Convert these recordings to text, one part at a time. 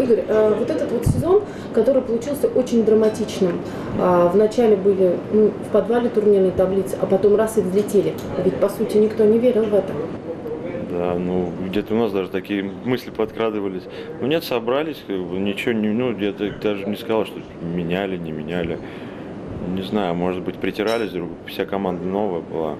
Игорь, вот этот вот сезон, который получился очень драматичным. Вначале были в подвале турнирной таблицы, а потом раз и взлетели. Ведь, по сути, никто не верил в это. Да, ну где-то у нас даже такие мысли подкрадывались. Ну нет, собрались, как бы, ничего не, ну я даже не сказал, что меняли, не меняли. Не знаю, может быть, притирались друг, вся команда новая была.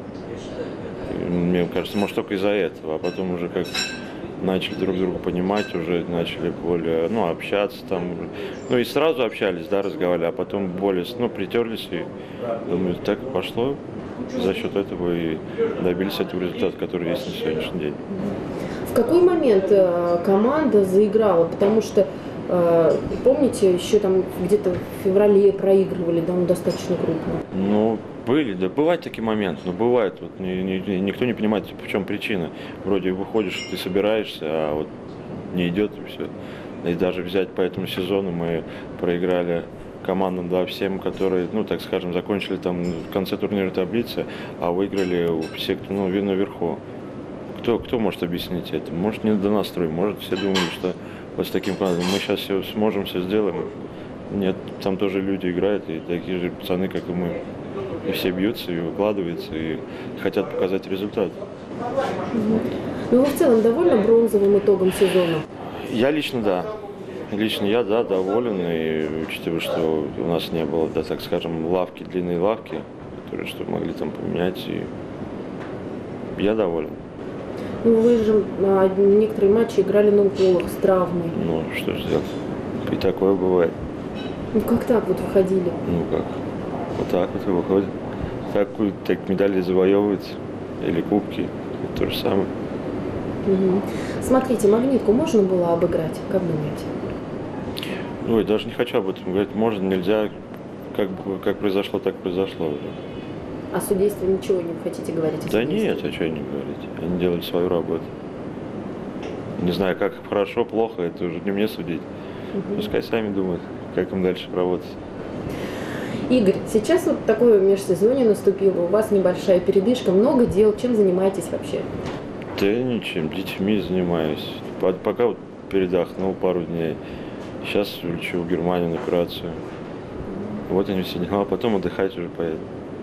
И мне кажется, может, только из-за этого. А потом уже как начали друг друга понимать, уже начали более, ну, общаться там. Ну и сразу общались, да, разговаривали, а потом более, ну, притерлись и, думаю, так и пошло. За счет этого и добились этого результата, который есть на сегодняшний день. В какой момент команда заиграла? Потому что, помните, еще там где-то в феврале проигрывали, да, достаточно крупно. Ну, были, да, бывают такие моменты, но бывает, вот никто не понимает, в чем причина. Вроде выходишь, ты собираешься, а вот не идет и все. И даже взять по этому сезону мы проиграли командам, да, всем, которые, ну, так скажем, закончили там в конце турнирной таблицы, а выиграли все, кто, ну, наверху. Кто может объяснить это? Может, не до настрой, может, все думали, что вот с таким командой мы сейчас все сможем, все сделаем. Нет, там тоже люди играют, и такие же пацаны, как и мы. И все бьются, и выкладываются, и хотят показать результат. Ну, вы в целом довольны бронзовым итогом сезона? Я лично да. Лично я, да, доволен, и учитывая, что у нас не было, да, так скажем, лавки, длинные лавки, которые что могли там поменять, и я доволен. Ну, вы же некоторые матчи играли на уколах с травмой. Ну, что же делать? И такое бывает. Ну, как так вот выходили? Ну как? Вот так вот и выходит. Так медали завоевываются, или кубки, это то же самое. Угу. Смотрите, Магнитку можно было обыграть, как думаете? Ой, даже не хочу об этом говорить. Можно, нельзя. Как произошло, так произошло уже. О судействе ничего не хотите говорить? Да нет, а что не говорить? Они делали свою работу. Не знаю, как хорошо, плохо, это уже не мне судить. Пускай сами думают, как им дальше работать. Игорь, сейчас вот такое межсезонье наступило, у вас небольшая передышка, много дел, чем занимаетесь вообще? Да я ничем, детьми занимаюсь. Пока вот передохнул пару дней. Сейчас лечу в Германию на операцию. Вот они все дела, а потом отдыхать уже поеду.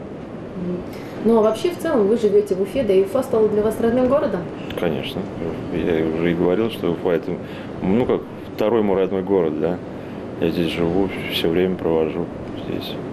Ну а вообще в целом вы живете в Уфе, да и Уфа стала для вас родным городом? Конечно. Я уже и говорил, что Уфа это, ну как, второй мой родной город, да. Я здесь живу, все время провожу здесь.